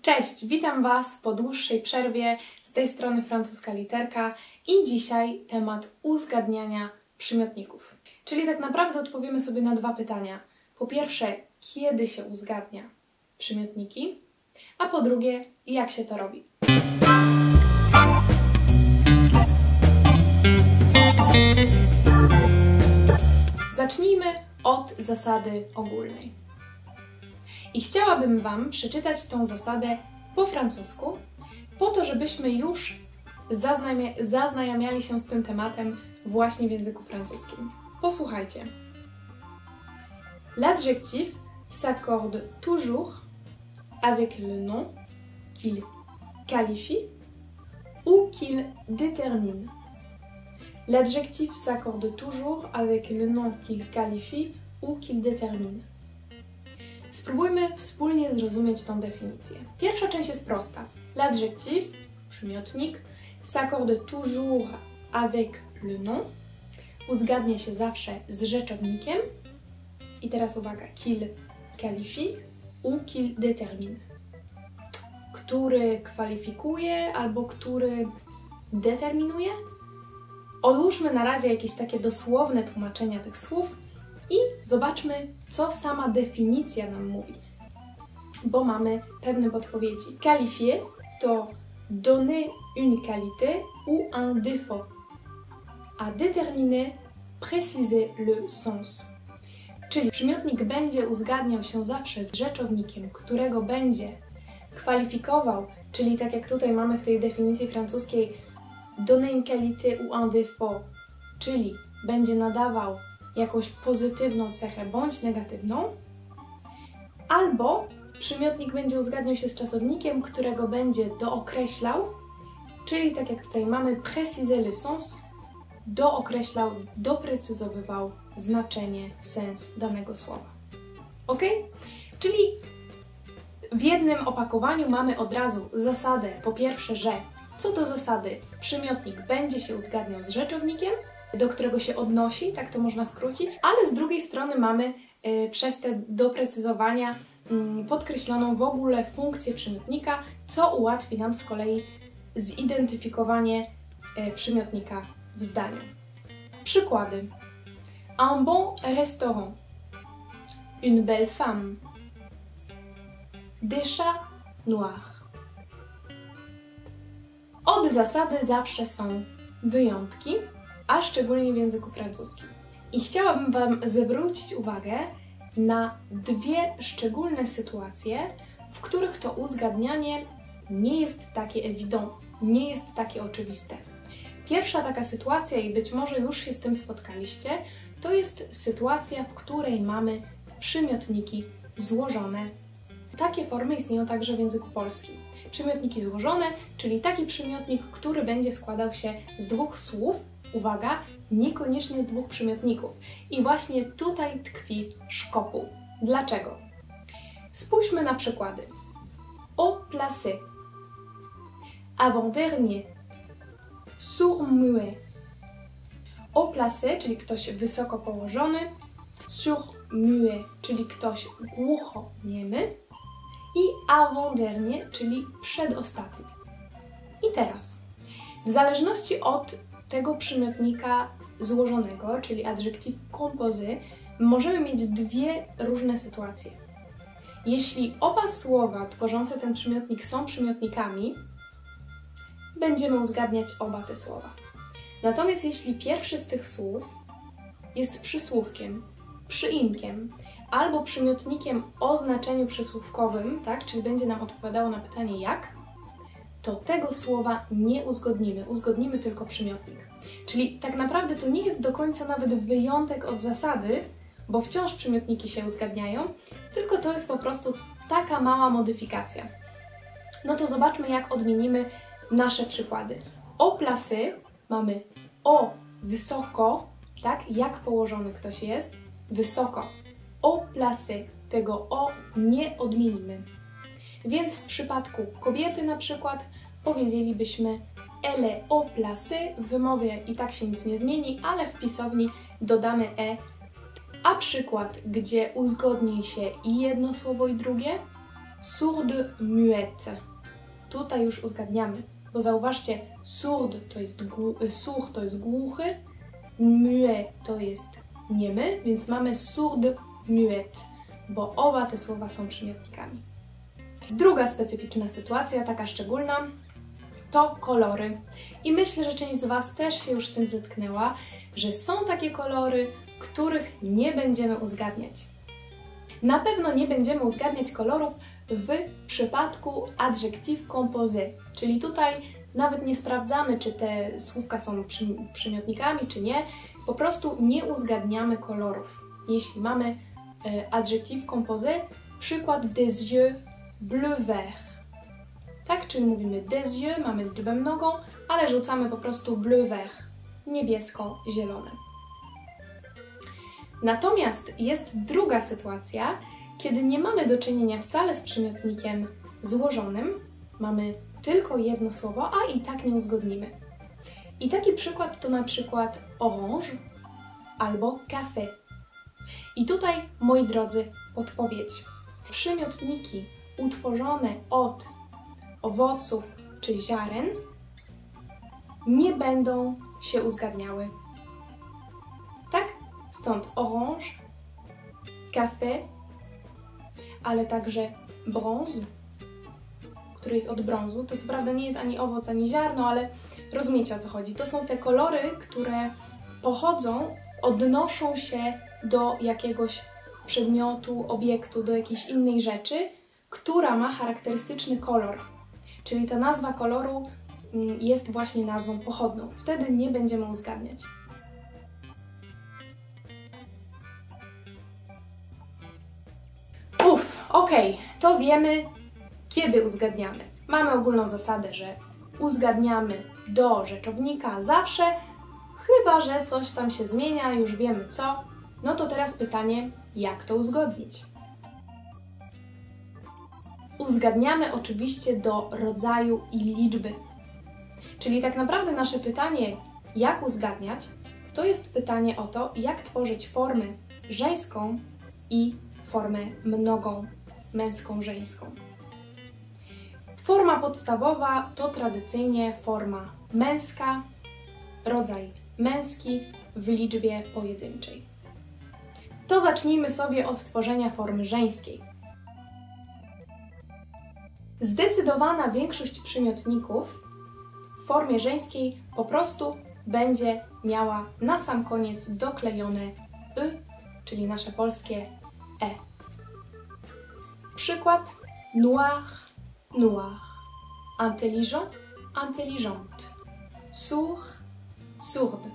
Cześć, witam Was po dłuższej przerwie, z tej strony francuska literka i dzisiaj temat uzgadniania przymiotników. Czyli tak naprawdę odpowiemy sobie na dwa pytania. Po pierwsze, kiedy się uzgadnia przymiotniki, a po drugie, jak się to robi. Zacznijmy od zasady ogólnej. I chciałabym Wam przeczytać tą zasadę po francusku, po to, żebyśmy już zaznajamiali się z tym tematem właśnie w języku francuskim. Posłuchajcie. L'adjectif s'accorde toujours avec le nom qu'il qualifie ou qu'il détermine. L'adjectif s'accorde toujours avec le nom qu'il qualifie ou qu'il détermine. Spróbujmy wspólnie zrozumieć tą definicję. Pierwsza część jest prosta. L'adjectif, przymiotnik, s'accorde toujours avec le nom, uzgadnia się zawsze z rzeczownikiem. I teraz uwaga, qu'il qualifie ou qu'il détermine. Który kwalifikuje albo który determinuje. Odłóżmy na razie jakieś takie dosłowne tłumaczenia tych słów i zobaczmy, co sama definicja nam mówi. Bo mamy pewne podpowiedzi. Qualifier to donner une qualité ou un défaut. A déterminer, préciser le sens. Czyli przymiotnik będzie uzgadniał się zawsze z rzeczownikiem, którego będzie kwalifikował, czyli tak jak tutaj mamy w tej definicji francuskiej donner une qualité ou un défaut, czyli będzie nadawał jakąś pozytywną cechę bądź negatywną, albo przymiotnik będzie uzgadniał się z czasownikiem, którego będzie dookreślał, czyli tak jak tutaj mamy préciser le sens, dookreślał, doprecyzowywał znaczenie, sens danego słowa. Ok? Czyli w jednym opakowaniu mamy od razu zasadę, po pierwsze, że co do zasady przymiotnik będzie się uzgadniał z rzeczownikiem, do którego się odnosi, tak to można skrócić, ale z drugiej strony mamy przez te doprecyzowania podkreśloną w ogóle funkcję przymiotnika, co ułatwi nam z kolei zidentyfikowanie przymiotnika w zdaniu. Przykłady. Un bon restaurant. Une belle femme. Des chats noirs. Od zasady zawsze są wyjątki, a szczególnie w języku francuskim. I chciałabym Wam zwrócić uwagę na dwie szczególne sytuacje, w których to uzgadnianie nie jest takie évident, nie jest takie oczywiste. Pierwsza taka sytuacja, i być może już się z tym spotkaliście, to jest sytuacja, w której mamy przymiotniki złożone. Takie formy istnieją także w języku polskim. Przymiotniki złożone, czyli taki przymiotnik, który będzie składał się z dwóch słów, uwaga, niekoniecznie z dwóch przymiotników. I właśnie tutaj tkwi szkopuł. Dlaczego? Spójrzmy na przykłady. Haut placé, avant-dernier, sourd-muet. Haut placé, czyli ktoś wysoko położony, sourd-muet, czyli ktoś głuchoniemy i avant-dernier, czyli przedostatni. I teraz, w zależności od tego przymiotnika złożonego, czyli adjectif composé, możemy mieć dwie różne sytuacje. Jeśli oba słowa tworzące ten przymiotnik są przymiotnikami, będziemy uzgadniać oba te słowa. Natomiast jeśli pierwszy z tych słów jest przysłówkiem, przyimkiem albo przymiotnikiem o znaczeniu przysłówkowym, tak, czyli będzie nam odpowiadało na pytanie jak, to tego słowa nie uzgodnimy. Uzgodnimy tylko przymiotnik. Czyli tak naprawdę to nie jest do końca nawet wyjątek od zasady, bo wciąż przymiotniki się uzgadniają, tylko to jest po prostu taka mała modyfikacja. No to zobaczmy, jak odmienimy nasze przykłady. Haut placé mamy o wysoko, tak, jak położony ktoś jest, wysoko. Haut placé, tego o nie odmienimy. Więc w przypadku kobiety na przykład powiedzielibyśmy elle est haut placé, w wymowie i tak się nic nie zmieni, ale w pisowni dodamy e. A przykład, gdzie uzgodni się i jedno słowo i drugie, sourde, muette. Tutaj już uzgadniamy, bo zauważcie, sourde sourd to jest głuchy, muet to jest niemy, więc mamy sourde, muette, bo oba te słowa są przymiotnikami. Druga specyficzna sytuacja, taka szczególna, to kolory. I myślę, że część z Was też się już z tym zetknęła, że są takie kolory, których nie będziemy uzgadniać. Na pewno nie będziemy uzgadniać kolorów w przypadku adjectif composé, czyli tutaj nawet nie sprawdzamy, czy te słówka są przymiotnikami, czy nie. Po prostu nie uzgadniamy kolorów. Jeśli mamy adjectif composé, przykład des yeux bleu-vert. Tak, czyli mówimy des yeux, mamy liczbę mnogą, ale rzucamy po prostu bleu-vert, niebiesko-zielone. Natomiast jest druga sytuacja, kiedy nie mamy do czynienia wcale z przymiotnikiem złożonym, mamy tylko jedno słowo, a i tak nie uzgodnimy. I taki przykład to na przykład orange albo café. I tutaj, moi drodzy, podpowiedź. Przymiotniki utworzone od owoców czy ziaren nie będą się uzgadniały. Tak? Stąd orange, café, ale także brąz, który jest od brązu. To co prawda nie jest ani owoc, ani ziarno, ale rozumiecie, o co chodzi. To są te kolory, które pochodzą, odnoszą się do jakiegoś przedmiotu, obiektu, do jakiejś innej rzeczy, która ma charakterystyczny kolor. Czyli ta nazwa koloru jest właśnie nazwą pochodną. Wtedy nie będziemy uzgadniać. Okej, to wiemy, kiedy uzgadniamy. Mamy ogólną zasadę, że uzgadniamy do rzeczownika zawsze, chyba że coś tam się zmienia, już wiemy co. No to teraz pytanie, jak to uzgodnić? Uzgadniamy oczywiście do rodzaju i liczby. Czyli tak naprawdę nasze pytanie, jak uzgadniać, to jest pytanie o to, jak tworzyć formę żeńską i formę mnogą, męską, żeńską. Forma podstawowa to tradycyjnie forma męska, rodzaj męski w liczbie pojedynczej. To zacznijmy sobie od tworzenia formy żeńskiej. Zdecydowana większość przymiotników w formie żeńskiej po prostu będzie miała na sam koniec doklejone y, czyli nasze polskie e. Przykład noir, noir, intelligent, intelligente, sourd, sourde.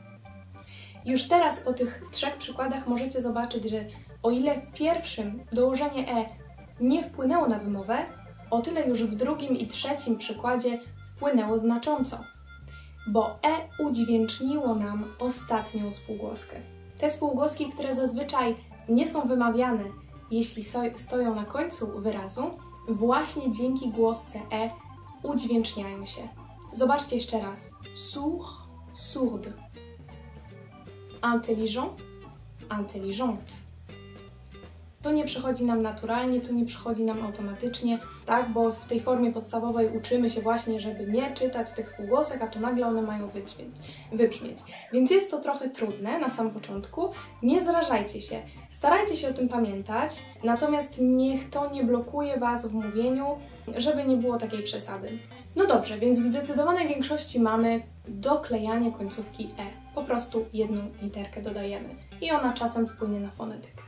Już teraz po tych trzech przykładach możecie zobaczyć, że o ile w pierwszym dołożenie e nie wpłynęło na wymowę, o tyle już w drugim i trzecim przykładzie wpłynęło znacząco, bo e udźwięczniło nam ostatnią spółgłoskę. Te spółgłoski, które zazwyczaj nie są wymawiane, jeśli stoją na końcu wyrazu, właśnie dzięki głosce e udźwięczniają się. Zobaczcie jeszcze raz. Sourd, sourde. Intelligent, intelligente. To nie przychodzi nam naturalnie, to nie przychodzi nam automatycznie, tak? Bo w tej formie podstawowej uczymy się właśnie, żeby nie czytać tych spółgłosek, a tu nagle one mają wybrzmieć. Więc jest to trochę trudne na samym początku. Nie zrażajcie się, starajcie się o tym pamiętać, natomiast niech to nie blokuje Was w mówieniu, żeby nie było takiej przesady. No dobrze, więc w zdecydowanej większości mamy doklejanie końcówki e. Po prostu jedną literkę dodajemy i ona czasem wpłynie na fonetykę.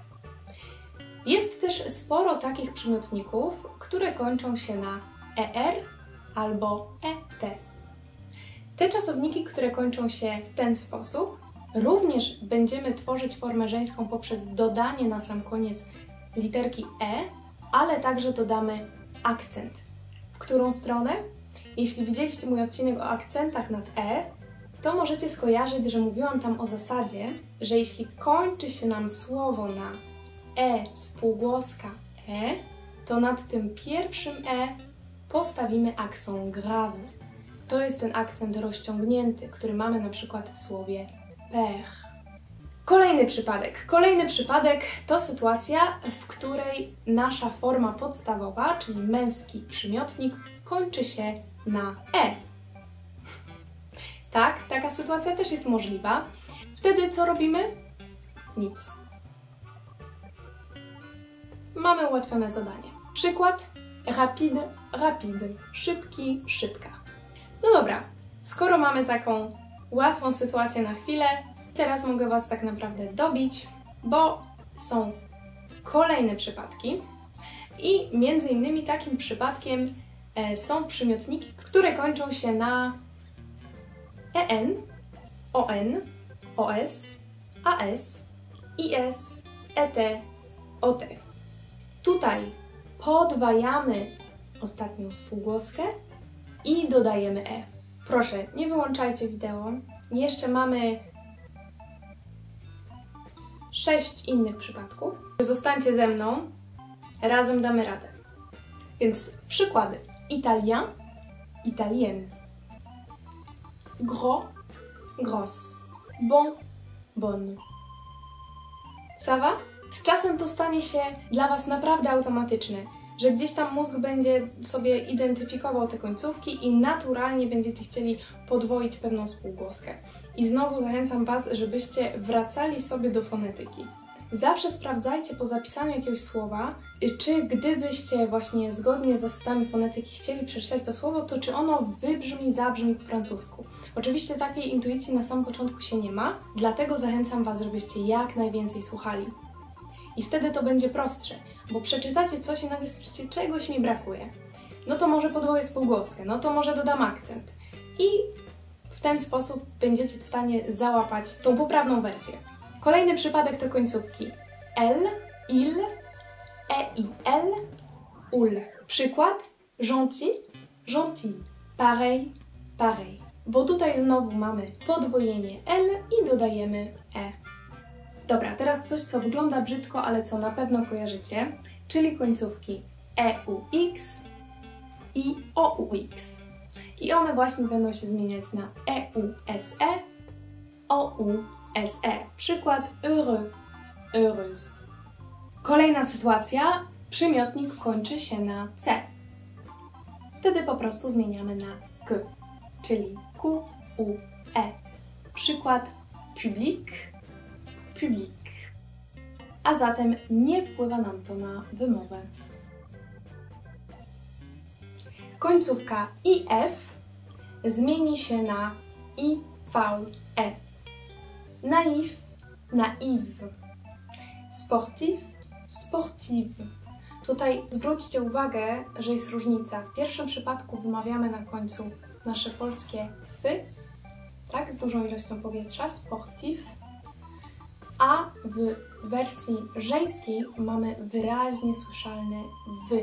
Jest też sporo takich przymiotników, które kończą się na er albo et. Te czasowniki, które kończą się w ten sposób, również będziemy tworzyć formę żeńską poprzez dodanie na sam koniec literki e, ale także dodamy akcent. W którą stronę? Jeśli widzieliście mój odcinek o akcentach nad e, to możecie skojarzyć, że mówiłam tam o zasadzie, że jeśli kończy się nam słowo na e, spółgłoska e, to nad tym pierwszym e postawimy accent grave. To jest ten akcent rozciągnięty, który mamy na przykład w słowie père. Kolejny przypadek. Kolejny przypadek to sytuacja, w której nasza forma podstawowa, czyli męski przymiotnik, kończy się na e. Tak, taka sytuacja też jest możliwa. Wtedy co robimy? Nic. Mamy ułatwione zadanie. Przykład: rapide, rapide. Szybki, szybka. No dobra, skoro mamy taką łatwą sytuację na chwilę, teraz mogę Was tak naprawdę dobić, bo są kolejne przypadki i między innymi takim przypadkiem są przymiotniki, które kończą się na en, on, os, as, is, et, ot. Tutaj podwajamy ostatnią spółgłoskę i dodajemy e. Proszę, nie wyłączajcie wideo. Jeszcze mamy 6 innych przypadków. Zostańcie ze mną, razem damy radę. Więc przykłady. Italien, italienne. Gros, grosse. Bon, bonne. Ça va? Z czasem to stanie się dla Was naprawdę automatyczne, że gdzieś tam mózg będzie sobie identyfikował te końcówki i naturalnie będziecie chcieli podwoić pewną spółgłoskę. I znowu zachęcam Was, żebyście wracali sobie do fonetyki. Zawsze sprawdzajcie po zapisaniu jakiegoś słowa, czy gdybyście właśnie zgodnie z zasadami fonetyki chcieli przeczytać to słowo, to czy ono wybrzmi, zabrzmi po francusku. Oczywiście takiej intuicji na samym początku się nie ma, dlatego zachęcam Was, żebyście jak najwięcej słuchali. I wtedy to będzie prostsze, bo przeczytacie coś i nagle stwierdzicie, czegoś mi brakuje. No to może podwoję spółgłoskę, no to może dodam akcent. I w ten sposób będziecie w stanie załapać tą poprawną wersję. Kolejny przypadek to końcówki elle, il, el, ul. Przykład: gentil, gentil, pareil, pareil. Bo tutaj znowu mamy podwojenie L i dodajemy E. Dobra, teraz coś, co wygląda brzydko, ale co na pewno kojarzycie, czyli końcówki EUX i OUX. I one właśnie będą się zmieniać na EUSE, OUSE. Przykład: heureux, heureuse. Kolejna sytuacja, przymiotnik kończy się na C. Wtedy po prostu zmieniamy na K, czyli Q, U, E. Przykład: public, public. A zatem nie wpływa nam to na wymowę. Końcówka IF zmieni się na IVE. Naïf, naïve. Sportif, sportive. Tutaj zwróćcie uwagę, że jest różnica. W pierwszym przypadku wymawiamy na końcu nasze polskie fy, tak, z dużą ilością powietrza, sportif, a w wersji żeńskiej mamy wyraźnie słyszalne wy.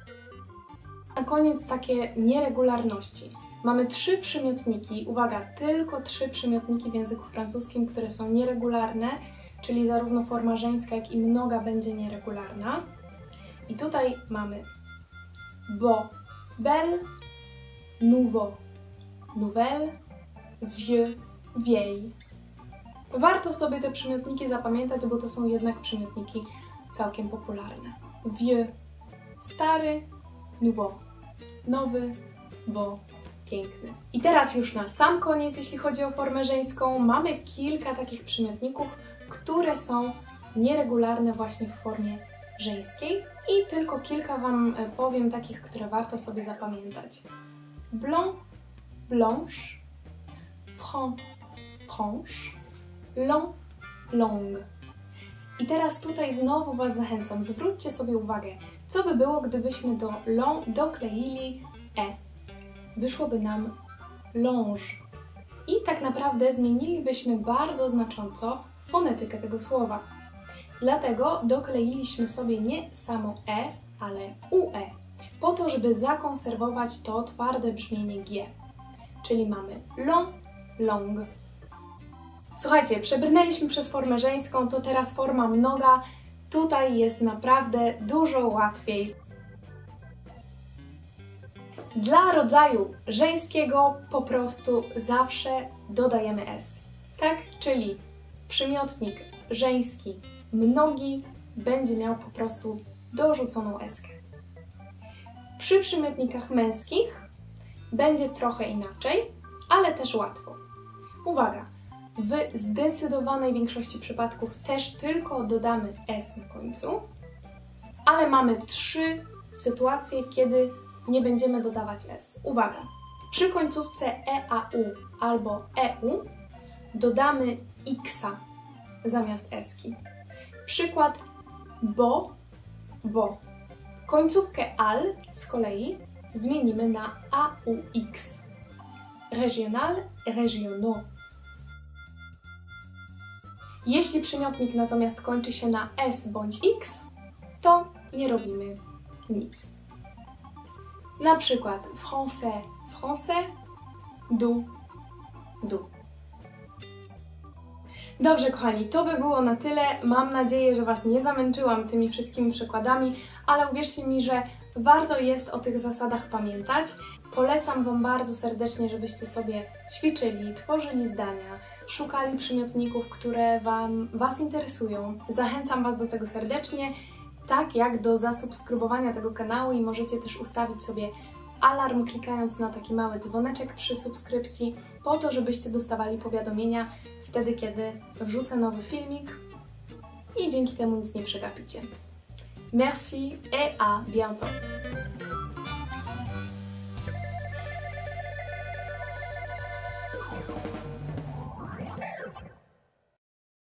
Na koniec takie nieregularności. Mamy 3 przymiotniki, uwaga, tylko 3 przymiotniki w języku francuskim, które są nieregularne, czyli zarówno forma żeńska, jak i mnoga będzie nieregularna. I tutaj mamy beau, belle, nouveau, nouvelle, vieux, vieille. Warto sobie te przymiotniki zapamiętać, bo to są jednak przymiotniki całkiem popularne. Vieux, stary, nouveau, nowy, beau, piękny. I teraz już na sam koniec, jeśli chodzi o formę żeńską, mamy kilka takich przymiotników, które są nieregularne właśnie w formie żeńskiej i tylko kilka Wam powiem takich, które warto sobie zapamiętać. Blanc, blanche, franc, franche, long, long. I teraz tutaj znowu Was zachęcam, zwróćcie sobie uwagę, co by było, gdybyśmy do long dokleili e. Wyszłoby nam longe. I tak naprawdę zmienilibyśmy bardzo znacząco fonetykę tego słowa. Dlatego dokleiliśmy sobie nie samo e, ale ue, po to, żeby zakonserwować to twarde brzmienie g. Czyli mamy long, long. Słuchajcie, przebrnęliśmy przez formę żeńską, to teraz forma mnoga. Tutaj jest naprawdę dużo łatwiej. Dla rodzaju żeńskiego po prostu zawsze dodajemy s, tak? Czyli przymiotnik żeński, mnogi, będzie miał po prostu dorzuconą eskę. Przy przymiotnikach męskich będzie trochę inaczej, ale też łatwo. Uwaga! W zdecydowanej większości przypadków też tylko dodamy s na końcu, ale mamy 3 sytuacje, kiedy nie będziemy dodawać s. Uwaga! Przy końcówce eau albo eu dodamy x zamiast eski. Przykład bo. Końcówkę al z kolei zmienimy na aux. Régional, régionaux. Jeśli przymiotnik natomiast kończy się na s bądź x, to nie robimy nic. Na przykład français, français, du, du. Dobrze, kochani, to by było na tyle. Mam nadzieję, że Was nie zamęczyłam tymi wszystkimi przykładami, ale uwierzcie mi, że warto jest o tych zasadach pamiętać. Polecam Wam bardzo serdecznie, żebyście sobie ćwiczyli, tworzyli zdania, szukali przymiotników, które Was interesują. Zachęcam Was do tego serdecznie, tak jak do zasubskrybowania tego kanału i możecie też ustawić sobie alarm, klikając na taki mały dzwoneczek przy subskrypcji, po to, żebyście dostawali powiadomienia wtedy, kiedy wrzucę nowy filmik i dzięki temu nic nie przegapicie. Merci et à bientôt!